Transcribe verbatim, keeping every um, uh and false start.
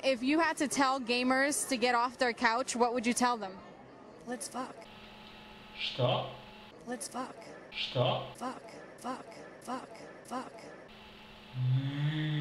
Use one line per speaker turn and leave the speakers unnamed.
if you had to tell gamers to get off their couch, what would you tell them? Let's fuck.
Stop.
Let's fuck.
Stop.
Fuck. Fuck. Fuck. Fuck.
Mm.